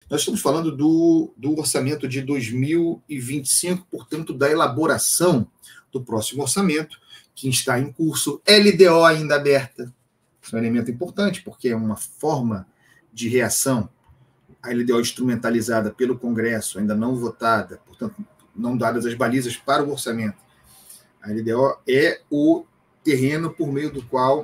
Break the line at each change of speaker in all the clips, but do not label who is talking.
Nós estamos falando do orçamento de 2025, portanto, da elaboração do próximo orçamento, que está em curso, LDO ainda aberta. Isso é um elemento importante, porque é uma forma de reação. A LDO instrumentalizada pelo Congresso, ainda não votada, portanto, não dadas as balizas para o orçamento. A LDO é o terreno por meio do qual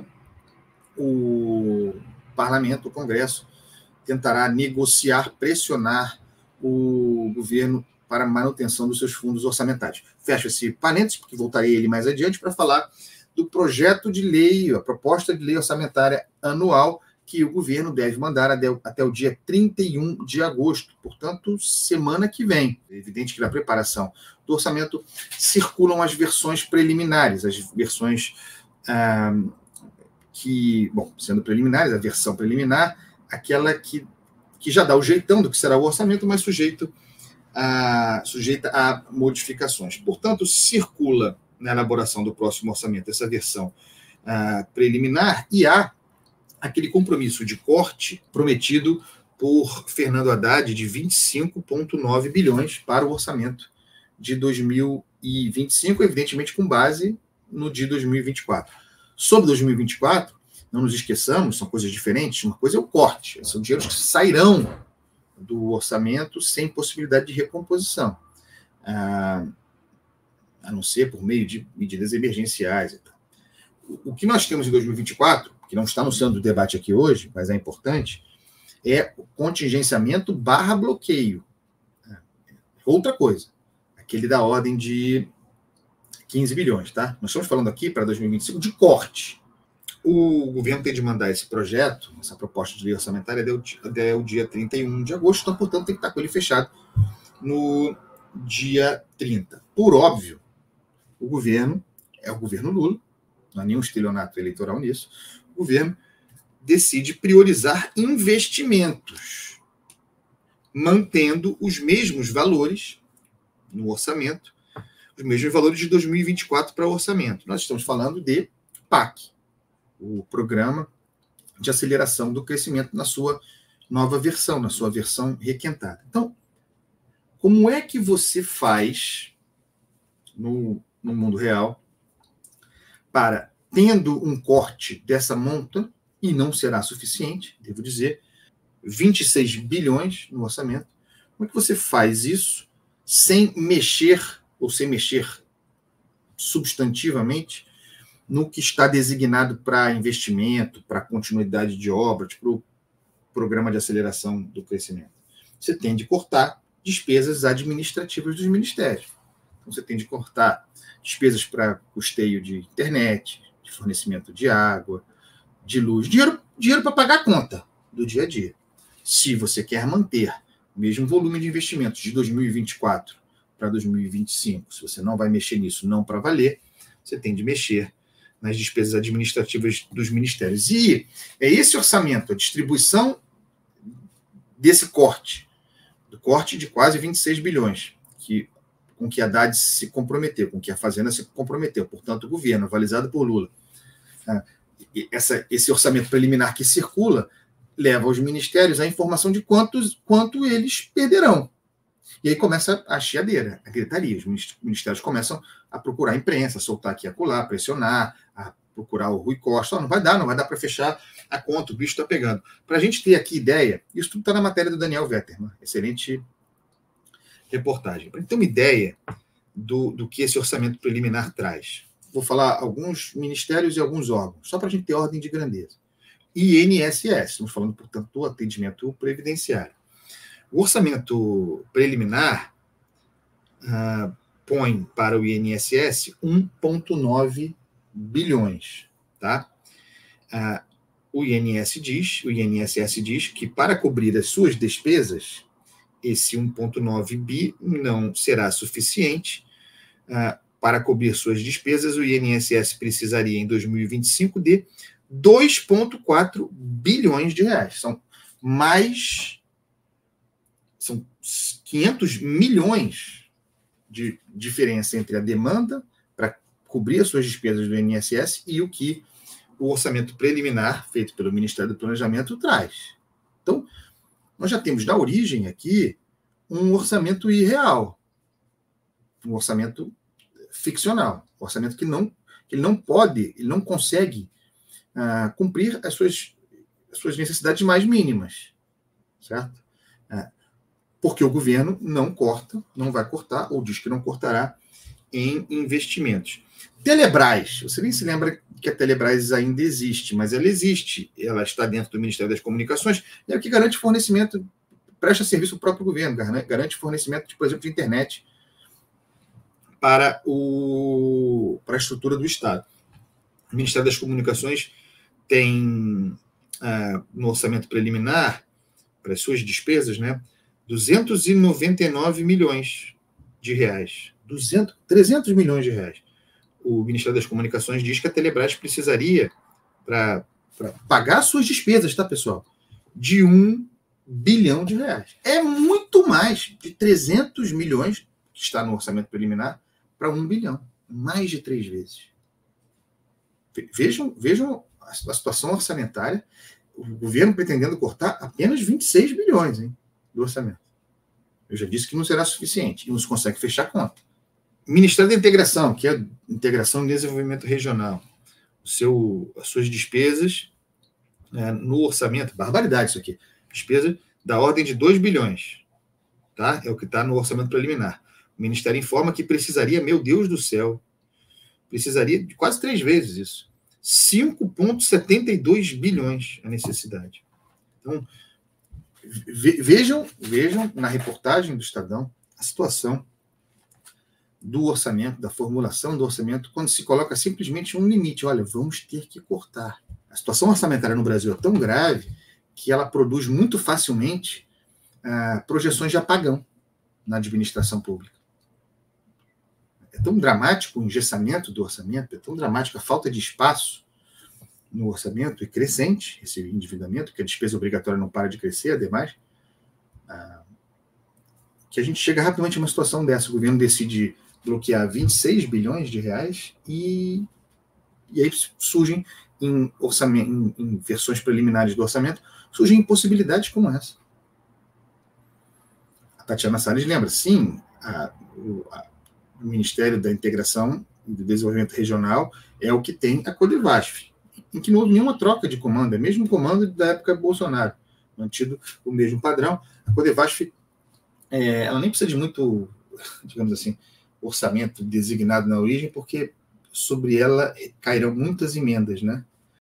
o parlamento, o Congresso, tentará negociar, pressionar o governo para a manutenção dos seus fundos orçamentários. Fecho esse parênteses, porque voltarei a ele mais adiante, para falar do projeto de lei, a proposta de lei orçamentária anual, que o governo deve mandar até o dia 31 de agosto, portanto, semana que vem. É evidente que na preparação do orçamento circulam as versões preliminares, as versões sendo preliminares, a versão preliminar, aquela que já dá o jeitão do que será o orçamento, mas sujeita a modificações. Portanto, circula na elaboração do próximo orçamento essa versão preliminar e há aquele compromisso de corte prometido por Fernando Haddad de 25,9 bilhões para o orçamento de 2025, evidentemente com base no de 2024. Sobre 2024, não nos esqueçamos, são coisas diferentes. Uma coisa é o corte, são dinheiros que sairão do orçamento sem possibilidade de recomposição, a não ser por meio de medidas emergenciais. O que nós temos em 2024, que não está no centro do debate aqui hoje, mas é importante, é o contingenciamento / bloqueio. Outra coisa, aquele da ordem de 15 bilhões, tá? Nós estamos falando aqui para 2025 de corte. O governo tem de mandar esse projeto, essa proposta de lei orçamentária, até o dia 31 de agosto, então, portanto, tem que estar com ele fechado no dia 30. Por óbvio, o governo é o governo Lula, não há nenhum estelionato eleitoral nisso, o governo decide priorizar investimentos, mantendo os mesmos valores no orçamento, os mesmos valores de 2024 para o orçamento. Nós estamos falando de PAC, o Programa de Aceleração do Crescimento na sua nova versão, na sua versão requentada. Então, como é que você faz no mundo real para, tendo um corte dessa monta, e não será suficiente, devo dizer, 26 bilhões no orçamento, como é que você faz isso sem mexer, ou sem mexer substantivamente, no que está designado para investimento, para continuidade de obra, para o Programa de Aceleração do Crescimento? Você tem de cortar despesas administrativas dos ministérios. Então, você tem de cortar despesas para custeio de internet, de fornecimento de água, de luz, dinheiro para pagar a conta do dia a dia. Se você quer manter o mesmo volume de investimentos de 2024 para 2025, se você não vai mexer nisso, não para valer, você tem de mexer nas despesas administrativas dos ministérios. E é esse orçamento, a distribuição desse corte, do corte de quase 26 bilhões, com que a Haddad se comprometeu, com que a Fazenda se comprometeu, portanto, o governo, avalizado por Lula. Esse orçamento preliminar que circula leva aos ministérios a informação de quanto eles perderão. E aí começa a chiadeira, a gritaria. Os ministérios começam a procurar a imprensa, a soltar aqui e acolá, pressionar, a procurar o Rui Costa. Não vai dar para fechar a conta, o bicho está pegando. Para a gente ter aqui ideia, isso tudo está na matéria do Daniel Vetterman, excelente reportagem. Para ter uma ideia do que esse orçamento preliminar traz, vou falar alguns ministérios e alguns órgãos, só para a gente ter ordem de grandeza. INSS, estamos falando, portanto, do atendimento previdenciário. O orçamento preliminar põe para o INSS 1,9 bilhões. Tá? O INSS diz que para cobrir as suas despesas, esse 1,9 bi não será suficiente. Para cobrir suas despesas, o INSS precisaria, em 2025, de 2,4 bilhões de reais. São 500 milhões de diferença entre a demanda para cobrir as suas despesas do INSS e o que o orçamento preliminar, feito pelo Ministério do Planejamento, traz. Então, nós já temos na origem aqui um orçamento irreal, um orçamento ficcional, um orçamento que ele não pode, ele não consegue cumprir as suas necessidades mais mínimas, certo? Porque o governo não corta, não vai cortar, ou diz que não cortará em investimentos. Telebrás, você nem se lembra que a Telebrás ainda existe, mas ela existe, ela está dentro do Ministério das Comunicações, e é o que garante fornecimento, presta serviço ao próprio governo, garante fornecimento, por exemplo, de internet para a estrutura do Estado. O Ministério das Comunicações tem, no orçamento preliminar, para as suas despesas, né, 299 milhões de reais. 300 milhões de reais. O Ministério das Comunicações diz que a Telebrás precisaria, para pagar suas despesas, tá, pessoal? De 1 bilhão de reais. É muito mais de 300 milhões, que está no orçamento preliminar, para 1 bilhão. Mais de 3 vezes. Vejam a situação orçamentária. O governo pretendendo cortar apenas 26 bilhões, hein, do orçamento. Eu já disse que não será suficiente. E não se consegue fechar a conta. Ministério da Integração, que é Integração e Desenvolvimento Regional. As suas despesas no orçamento, barbaridade isso aqui, despesa da ordem de 2 bilhões. Tá? É o que está no orçamento preliminar. O Ministério informa que precisaria, meu Deus do céu, precisaria de quase 3 vezes isso. 5,72 bilhões a necessidade. Então, vejam na reportagem do Estadão a situação do orçamento, da formulação do orçamento, quando se coloca simplesmente um limite. Olha, vamos ter que cortar. A situação orçamentária no Brasil é tão grave que ela produz muito facilmente projeções de apagão na administração pública. É tão dramático o engessamento do orçamento, é tão dramática a falta de espaço no orçamento, e crescente esse endividamento, que a despesa obrigatória não para de crescer, ademais, que a gente chega rapidamente a uma situação dessa. O governo decide bloquear 26 bilhões de reais e aí surgem em versões preliminares do orçamento, surgem impossibilidades como essa. A Tatiana Salles lembra, sim, o Ministério da Integração e do Desenvolvimento Regional é o que tem a Codevasf, em que não houve nenhuma troca de comando, é o mesmo comando da época Bolsonaro, mantido o mesmo padrão. A Codevasf, ela nem precisa de muito, digamos assim, orçamento designado na origem, porque sobre ela cairão muitas emendas, né?